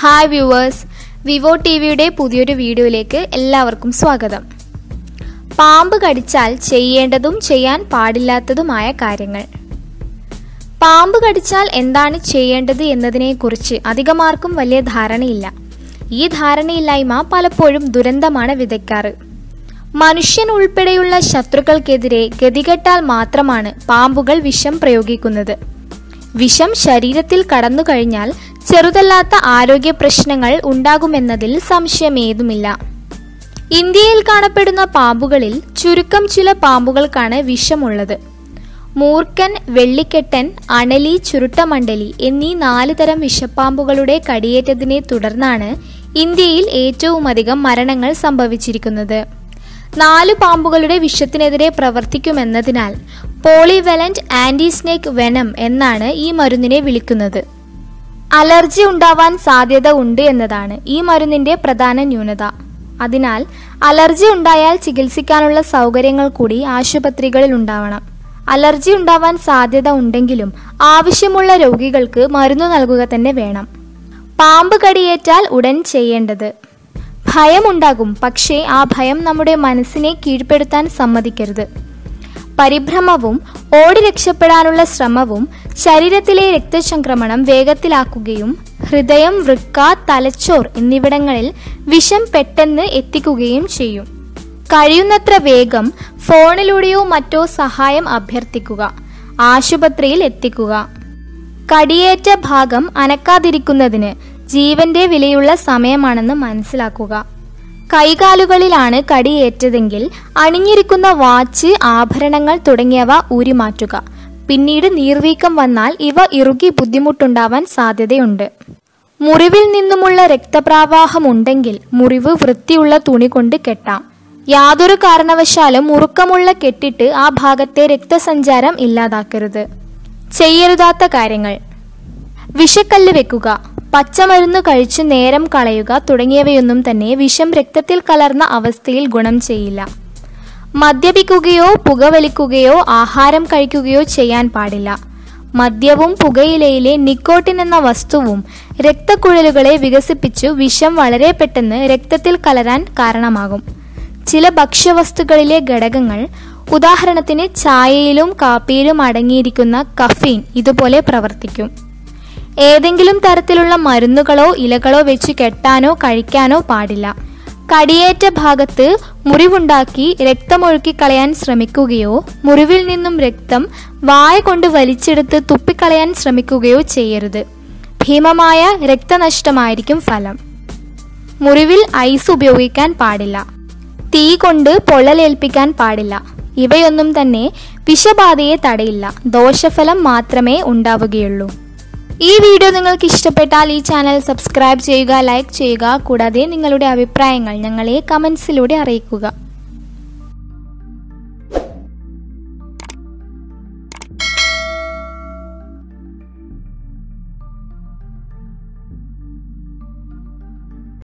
Hi viewers, Vivo ടിവിയുടെ പുതിയൊരു വീഡിയോയിലേക്ക് എല്ലാവർക്കും സ്വാഗതം. പാമ്പ് കടിച്ചാൽ ചെയ്യേണ്ടതും ചെയ്യാൻ പാടില്ലാത്തതുമായ കാര്യങ്ങൾ. പാമ്പ് കടിച്ചാൽ എന്താണ് ചെയ്യേണ്ടത് എന്നതിനെക്കുറിച്ച് അധികമാർക്കും വലിയ ധാരണയില്ല. ഈ ധാരണയില്ലായ്മ പലപ്പോഴും ദുരന്തമാണ് വിതയ്ക്കാറ്. മനുഷ്യൻ ഉൾപ്പെടെയുള്ള ശത്രുക്കൾക്കെതിരെ ഗതികെട്ടാൽ മാത്രമാണ് പാമ്പുകൾ വിഷം പ്രയോഗിക്കുന്നത്. വിഷം ശരീരത്തിൽ കടന്നു കഴിഞ്ഞാൽ ചെറുതല്ലാത്ത ആരോഗ്യ പ്രശ്നങ്ങൾ ഉണ്ടാകുമെന്നതിൽ സംശയമേതുമില്ല. ഇന്ത്യയിൽ കാണപ്പെടുന്ന പാമ്പുകളിൽ ചുരുക്കം ചില പാമ്പുകൾക്കാണ് വിഷമുള്ളത്. മൂർഖൻ, വെള്ളിക്കെട്ടൻ, അണലി, ചുരുട്ടമണ്ഡലി എന്നീ 4 തരം വിഷപ്പാമ്പുകളുടെ കടിയേറ്റതിനെ തുടർന്നാണ് ഇന്ത്യയിൽ ഏറ്റവുമധികം മരണങ്ങൾ സംഭവിച്ചിരിക്കുന്നത്. 4 പാമ്പുകളുടെ വിഷത്തിനെതിരെ പ്രവർത്തിക്കുമെന്നതിനാൽ പോളിവലന്റ് ആന്റി സ്നേക്ക് വെനം എന്നാണ് ഈ മരുന്നിനെ വിളിക്കുന്നത്. അലർജി ഉണ്ടാവാൻ സാധ്യത ഉണ്ട് എന്നതാണ് ഈ മരുന്നിന്റെ പ്രധാന ന്യൂനത. അതിനാൽ അലർജി ഉണ്ടായാൽ ചികിത്സിക്കാനുള്ള സൗകര്യങ്ങൾ കൂടി ആശുപത്രികളിൽ ഉണ്ടാവണം. അലർജി ഉണ്ടാവാൻ സാധ്യത ഉണ്ടെങ്കിലും ആവശ്യമുള്ള രോഗികൾക്ക് മരുന്ന് നൽകുക തന്നെ വേണം. പാമ്പ് കടിയേറ്റാൽ ഉടൻ ചെയ്യേണ്ടത്: ഭയമുണ്ടാകും, പക്ഷേ ആ ഭയം നമ്മുടെ മനസ്സിനെ കീഴ്പ്പെടുത്താൻ സമ്മതിക്കരുത്. പരിഭ്രമവും ഓടി രക്ഷപ്പെടാനുള്ള ശ്രമവും ശരീരത്തിലെ രക്തചംക്രമണം വേഗത്തിലാക്കുകയും ഹൃദയം, വൃക്ക, തലച്ചോർ എന്നിവിടങ്ങളിൽ വിഷം പെട്ടെന്ന് എത്തിക്കുകയും ചെയ്യും. കഴിയുന്നത്ര വേഗം ഫോണിലൂടെയോ മറ്റോ സഹായം അഭ്യർത്ഥിക്കുക. ആശുപത്രിയിൽ എത്തിക്കുക. കടിയേറ്റ ഭാഗം അനക്കാതിരിക്കുന്നതിന് ജീവന്റെ വിലയുള്ള സമയമാണെന്ന് മനസ്സിലാക്കുക. കൈകാലുകളിലാണ് കടിയേറ്റതെങ്കിൽ അണിഞ്ഞിരിക്കുന്ന വാച്ച്, ആഭരണങ്ങൾ തുടങ്ങിയവ ഊരിമാറ്റുക. പിന്നീട് നീർവീക്കം വന്നാൽ ഇവ ഇറുകി ബുദ്ധിമുട്ടുണ്ടാവാൻ സാധ്യതയുണ്ട്. മുറിവിൽ നിന്നുമുള്ള രക്തപ്രവാഹം ഉണ്ടെങ്കിൽ മുറിവ് വൃത്തിയുള്ള തുണി കൊണ്ട് കെട്ടാം. യാതൊരു കാരണവശാലും മുറുക്കമുള്ള കെട്ടിട്ട് ആ ഭാഗത്തെ രക്തസഞ്ചാരം ഇല്ലാതാക്കരുത്. ചെയ്യരുതാത്ത കാര്യങ്ങൾ: വിഷക്കല്ല് വെക്കുക, പച്ചമരുന്ന് കഴിച്ച് നേരം കളയുക തുടങ്ങിയവയൊന്നും തന്നെ വിഷം രക്തത്തിൽ കലർന്ന അവസ്ഥയിൽ ഗുണം ചെയ്യില്ല. മദ്യപിക്കുകയോ പുകവലിക്കുകയോ ആഹാരം കഴിക്കുകയോ ചെയ്യാൻ പാടില്ല. മദ്യവും പുകയിലയിലെ നിക്കോട്ടിൻ എന്ന വസ്തുവും രക്തക്കുഴലുകളെ വികസിപ്പിച്ചു വിഷം വളരെ പെട്ടെന്ന് രക്തത്തിൽ കലരാൻ കാരണമാകും. ചില ഭക്ഷ്യവസ്തുക്കളിലെ ഘടകങ്ങൾ, ഉദാഹരണത്തിന് ചായയിലും കാപ്പിയിലും അടങ്ങിയിരിക്കുന്ന കഫീൻ ഇതുപോലെ പ്രവർത്തിക്കും. ഏതെങ്കിലും തരത്തിലുള്ള മരുന്നുകളോ ഇലകളോ വെച്ച് കെട്ടാനോ കഴിക്കാനോ പാടില്ല. കടിയേറ്റ ഭാഗത്ത് മുറിവുണ്ടാക്കി രക്തമൊഴുക്കി കളയാൻ ശ്രമിക്കുകയോ മുറിവിൽ നിന്നും രക്തം വായ കൊണ്ട് വലിച്ചെടുത്ത് തുപ്പിക്കളയാൻ ശ്രമിക്കുകയോ ചെയ്യരുത്. ഭീമമായ രക്തനഷ്ടമായിരിക്കും ഫലം. മുറിവിൽ ഐസ് ഉപയോഗിക്കാൻ പാടില്ല. തീ കൊണ്ട് പൊള്ളലേൽപ്പിക്കാൻ പാടില്ല. ഇവയൊന്നും തന്നെ വിഷബാധയെ തടയില്ല, ദോഷഫലം മാത്രമേ ഉണ്ടാവുകയുള്ളൂ. ഈ വീഡിയോ നിങ്ങൾക്ക് ഇഷ്ടപ്പെട്ടാൽ ഈ ചാനൽ സബ്സ്ക്രൈബ് ചെയ്യുക, ലൈക്ക് ചെയ്യുക. കൂടാതെ നിങ്ങളുടെ അഭിപ്രായങ്ങൾ ഞങ്ങളെ കമന്റ്സിലൂടെ അറിയിക്കുക.